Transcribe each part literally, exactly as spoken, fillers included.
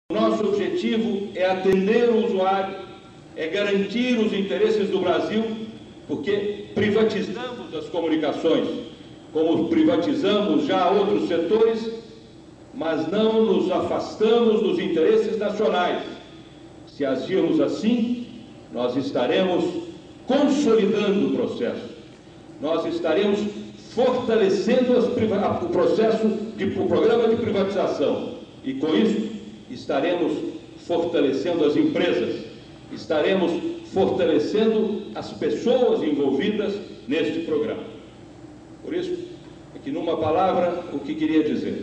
Nosso objetivo é atender o usuário, é garantir os interesses do Brasil, porque privatizamos as comunicações, como privatizamos já outros setores, mas não nos afastamos dos interesses nacionais. Se agirmos assim, nós estaremos consolidando o processo, nós estaremos fortalecendo as, o processo, de, o programa de privatização, e com isso estaremos fortalecendo as empresas, estaremos fortalecendo as pessoas envolvidas neste programa. Por isso, é que numa palavra, o que queria dizer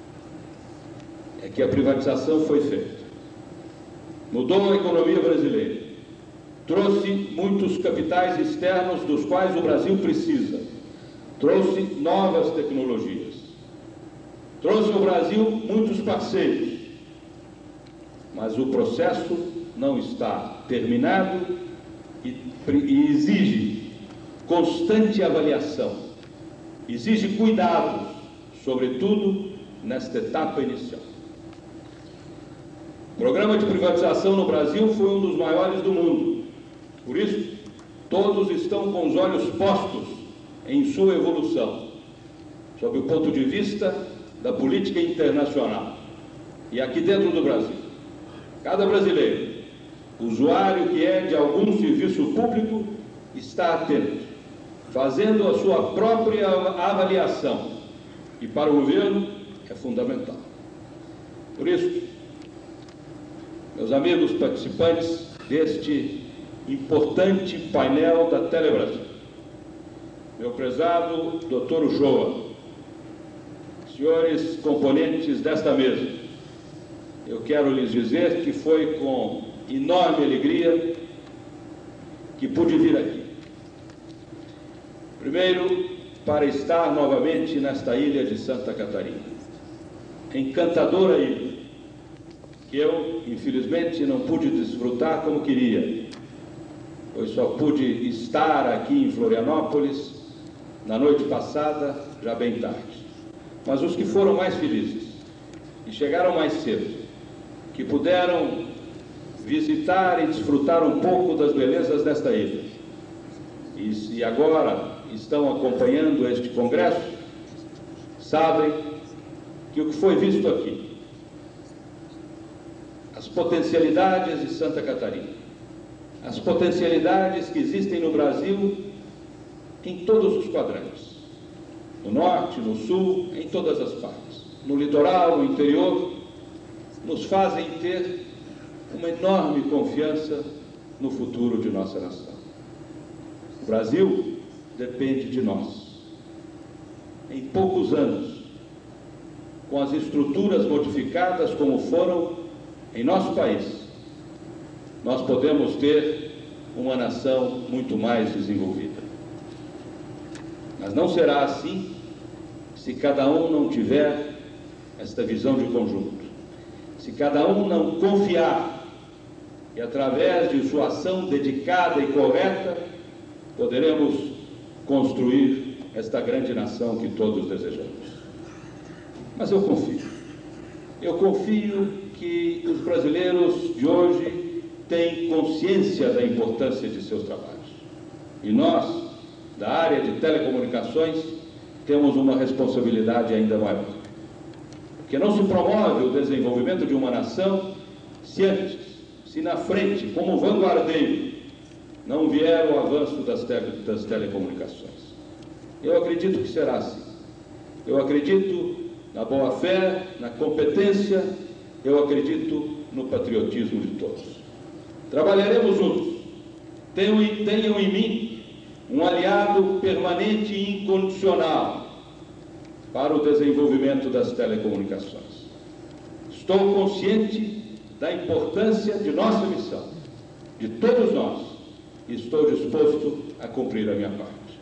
é que a privatização foi feita, mudou a economia brasileira, trouxe muitos capitais externos dos quais o Brasil precisa, trouxe novas tecnologias, trouxe ao Brasil muitos parceiros, mas o processo não está terminado e, e exige constante avaliação, exige cuidados, sobretudo nesta etapa inicial. O programa de privatização no Brasil foi um dos maiores do mundo, por isso todos estão com os olhos postos em sua evolução, sob o ponto de vista da política internacional e aqui dentro do Brasil. Cada brasileiro, usuário que é de algum serviço público, está atento, fazendo a sua própria avaliação, e para o governo é fundamental. Por isso, meus amigos participantes deste importante painel da Telebrasil, meu prezado doutor Uchoa, senhores componentes desta mesa, eu quero lhes dizer que foi com enorme alegria que pude vir aqui. Primeiro, para estar novamente nesta ilha de Santa Catarina, encantadora ilha, que eu, infelizmente, não pude desfrutar como queria, pois só pude estar aqui em Florianópolis na noite passada, já bem tarde. Mas os que foram mais felizes e chegaram mais cedo, que puderam visitar e desfrutar um pouco das belezas desta ilha, e, e agora estão acompanhando este congresso, sabem que o que foi visto aqui, as potencialidades de Santa Catarina, as potencialidades que existem no Brasil em todos os quadrantes, no norte, no sul, em todas as partes, no litoral, no interior, nos fazem ter uma enorme confiança no futuro de nossa nação. O Brasil depende de nós. Em poucos anos, com as estruturas modificadas como foram em nosso país, nós podemos ter uma nação muito mais desenvolvida. Mas não será assim se cada um não tiver esta visão de conjunto. Se cada um não confiar que, através de sua ação dedicada e correta, poderemos construir esta grande nação que todos desejamos. Mas eu confio. Eu confio que os brasileiros de hoje têm consciência da importância de seus trabalhos. E nós, da área de telecomunicações, temos uma responsabilidade ainda maior. Porque não se promove o desenvolvimento de uma nação se antes, se na frente, como vanguardeiro, não vier o avanço das, tele, das telecomunicações. Eu acredito que será assim. Eu acredito na boa-fé, na competência, eu acredito no patriotismo de todos. Trabalharemos juntos. Tenham, tenham em mim um aliado permanente e incondicional para o desenvolvimento das telecomunicações. Estou consciente da importância de nossa missão, de todos nós, e estou disposto a cumprir a minha parte.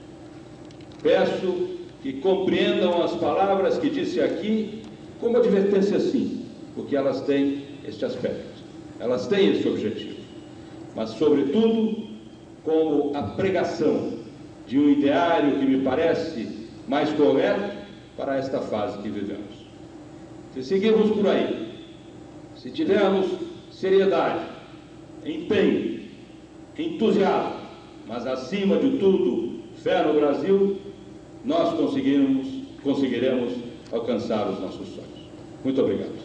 Peço que compreendam as palavras que disse aqui como advertência, sim, porque elas têm este aspecto, elas têm este objetivo, mas, sobretudo, como a pregação de um ideário que me parece mais correto para esta fase que vivemos. Se seguirmos por aí, se tivermos seriedade, empenho, entusiasmo, mas acima de tudo, fé no Brasil, nós conseguiremos, conseguiremos alcançar os nossos sonhos. Muito obrigado.